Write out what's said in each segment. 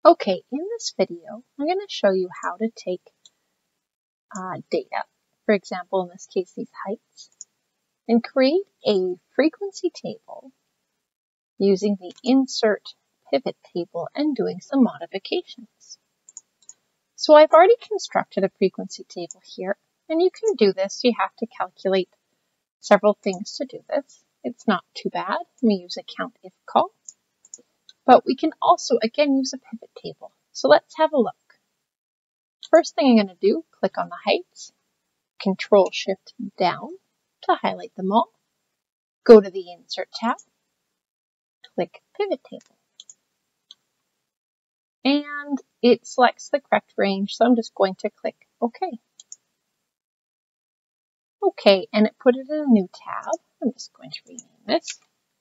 Okay, in this video, I'm going to show you how to take data, for example, in this case, these heights, and create a frequency table using the insert pivot table and doing some modifications. So I've already constructed a frequency table here, and you can do this. You have to calculate several things to do this. It's not too bad. We use a count if call. But we can also, again, use a pivot table. So let's have a look. First thing I'm going to do, click on the heights, Control-Shift down to highlight them all. Go to the Insert tab, click Pivot Table. And it selects the correct range, so I'm just going to click OK. OK, and it put it in a new tab. I'm just going to rename this.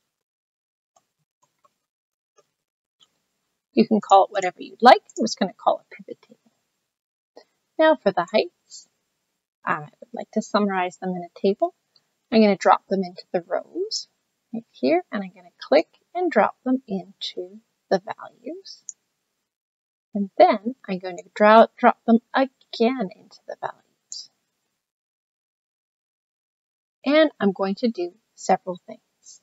You can call it whatever you'd like. I'm just going to call it Pivot Table. Now for the heights, I would like to summarize them in a table. I'm going to drop them into the rows right here, and I'm going to click and drop them into the values. And then I'm going to drop them again into the values. And I'm going to do several things.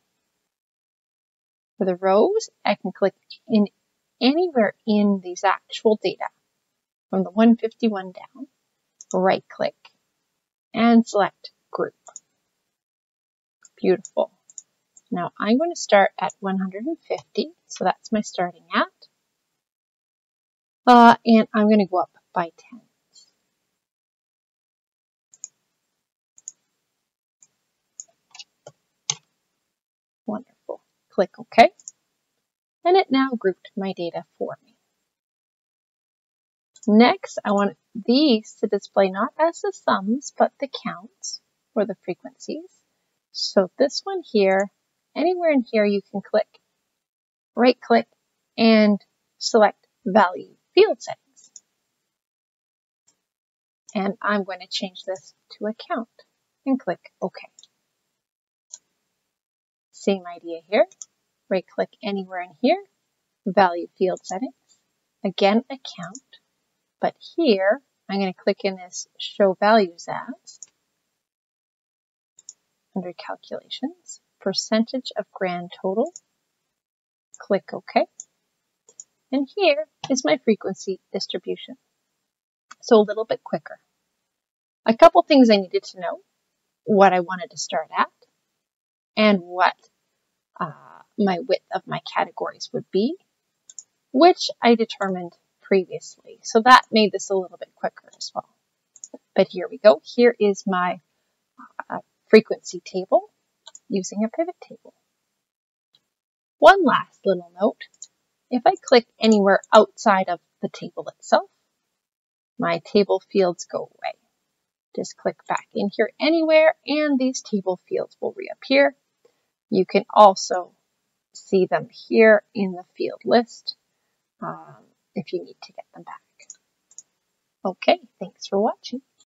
For the rows, I can click in anywhere in these actual data, from the 151 down, right click, and select Group. Beautiful. Now I'm going to start at 150, so that's my starting at. And I'm going to go up by 10s. Wonderful. Click OK. And it now grouped my data for me. Next, I want these to display not as the sums, but the counts, or the frequencies. So this one here, anywhere in here, you can click, right-click, and select Value Field Settings. And I'm going to change this to a count, and click OK. Same idea here. Right-click anywhere in here, Value Field Settings, again a count, but here I'm going to click in this Show Values As, under Calculations, Percentage of Grand Total, click OK, and here is my frequency distribution. So a little bit quicker. A couple things I needed to know, what I wanted to start at, and what my width of my categories would be, which I determined previously. So that made this a little bit quicker as well. But here we go. Here is my frequency table using a pivot table. One last little note. If I click anywhere outside of the table itself, my table fields go away. Just click back in here anywhere and these table fields will reappear. You can also see them here in the field list if you need to get them back. Okay, thanks for watching.